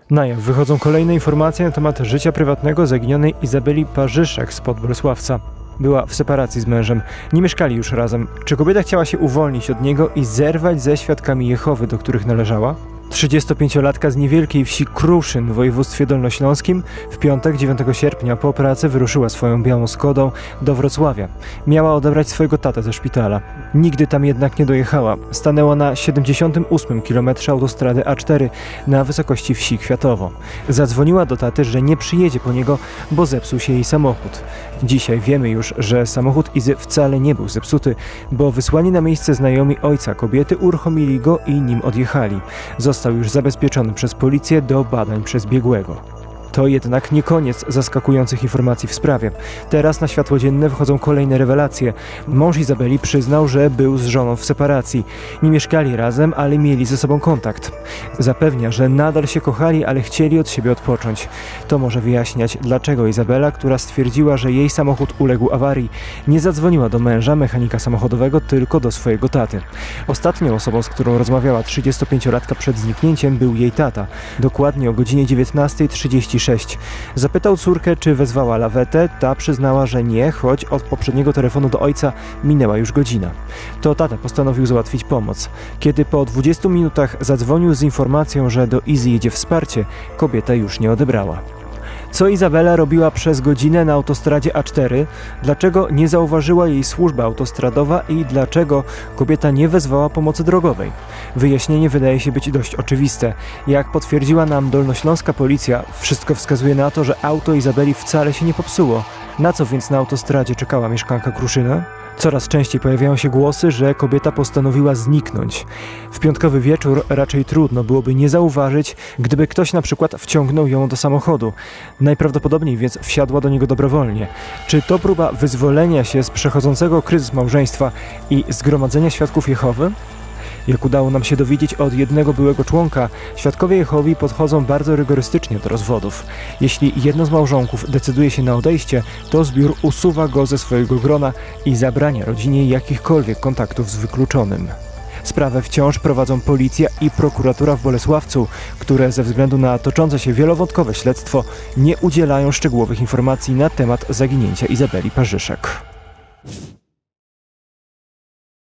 Na jaw wychodzą kolejne informacje na temat życia prywatnego zaginionej Izabeli Parzyszek spod Bolesławca. Była w separacji z mężem. Nie mieszkali już razem. Czy kobieta chciała się uwolnić od niego i zerwać ze świadkami Jehowy, do których należała? 35-latka z niewielkiej wsi Kruszyn w województwie dolnośląskim w piątek 9 sierpnia po pracy wyruszyła swoją białą Skodą do Wrocławia. Miała odebrać swojego tatę ze szpitala. Nigdy tam jednak nie dojechała. Stanęła na 78 km autostrady A4 na wysokości wsi Kwiatowo. Zadzwoniła do taty, że nie przyjedzie po niego, bo zepsuł się jej samochód. Dzisiaj wiemy już, że samochód Izy wcale nie był zepsuty, bo wysłani na miejsce znajomi ojca kobiety uruchomili go i nim odjechali. Został już zabezpieczony przez policję do badań przez biegłego. To jednak nie koniec zaskakujących informacji w sprawie. Teraz na światło dzienne wychodzą kolejne rewelacje. Mąż Izabeli przyznał, że był z żoną w separacji. Nie mieszkali razem, ale mieli ze sobą kontakt. Zapewnia, że nadal się kochali, ale chcieli od siebie odpocząć. To może wyjaśniać, dlaczego Izabela, która stwierdziła, że jej samochód uległ awarii, nie zadzwoniła do męża, mechanika samochodowego, tylko do swojego taty. Ostatnią osobą, z którą rozmawiała 35-latka przed zniknięciem, był jej tata. Dokładnie o godzinie 19:36. Zapytał córkę, czy wezwała lawetę. Ta przyznała, że nie, choć od poprzedniego telefonu do ojca minęła już godzina. To tata postanowił załatwić pomoc. Kiedy po 20 minutach zadzwonił z informacją, że do Izy jedzie wsparcie, kobieta już nie odebrała. Co Izabela robiła przez godzinę na autostradzie A4? Dlaczego nie zauważyła jej służba autostradowa i dlaczego kobieta nie wezwała pomocy drogowej? Wyjaśnienie wydaje się być dość oczywiste. Jak potwierdziła nam dolnośląska policja, wszystko wskazuje na to, że auto Izabeli wcale się nie popsuło. Na co więc na autostradzie czekała mieszkanka Kruszyna? Coraz częściej pojawiają się głosy, że kobieta postanowiła zniknąć. W piątkowy wieczór raczej trudno byłoby nie zauważyć, gdyby ktoś na przykład wciągnął ją do samochodu. Najprawdopodobniej więc wsiadła do niego dobrowolnie. Czy to próba wyzwolenia się z przechodzącego kryzys małżeństwa i zgromadzenia świadków Jehowy? Jak udało nam się dowiedzieć od jednego byłego członka, świadkowie Jehowi podchodzą bardzo rygorystycznie do rozwodów. Jeśli jedno z małżonków decyduje się na odejście, to zbiór usuwa go ze swojego grona i zabrania rodzinie jakichkolwiek kontaktów z wykluczonym. Sprawę wciąż prowadzą policja i prokuratura w Bolesławcu, które ze względu na toczące się wielowątkowe śledztwo nie udzielają szczegółowych informacji na temat zaginięcia Izabeli Parzyszek.